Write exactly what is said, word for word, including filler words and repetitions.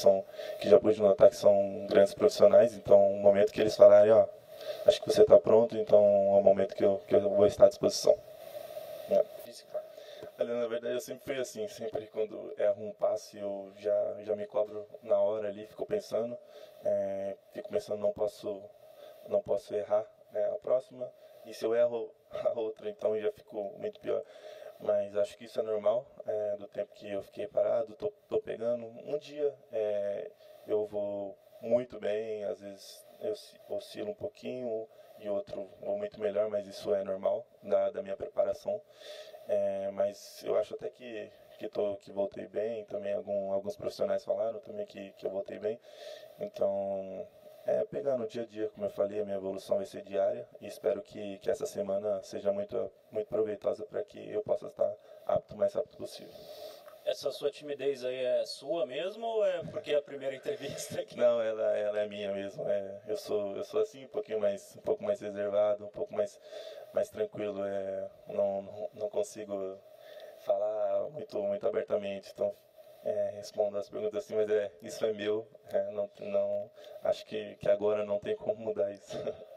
são, que já pude notar que são grandes profissionais, então o momento que eles falarem, ó, acho que você está pronto, então é o momento que eu, que eu vou estar à disposição. É. Olha, na verdade eu sempre fui assim, sempre quando erro um passe eu já, já me cobro na hora ali, fico pensando, é, fico pensando não posso, não posso errar, né, a próxima, e se eu erro a outra, então já fico muito pior. Mas acho que isso é normal, é, do tempo que eu fiquei parado, tô, tô pegando. Um dia é, eu vou muito bem, às vezes eu oscilo um pouquinho, e outro vou muito melhor, mas isso é normal da, da minha preparação. É, mas eu acho até que, que, tô, que voltei bem, também algum, alguns profissionais falaram também que, que eu voltei bem. Então, é pegar no dia a dia, como eu falei, a minha evolução vai ser diária e espero que, que essa semana seja muito, muito proveitosa para que eu possa estar apto o mais rápido possível. Essa sua timidez aí é sua mesmo ou é porque é a primeira entrevista aqui? Não, ela, ela é minha mesmo. É, eu, sou, eu sou assim, um pouquinho mais, um pouco mais reservado, um pouco mais, mais tranquilo. É, não, não, não consigo falar muito, muito abertamente, então é, respondo as perguntas assim, mas é, isso é meu. É, não, não, acho que, que agora não tem como mudar isso.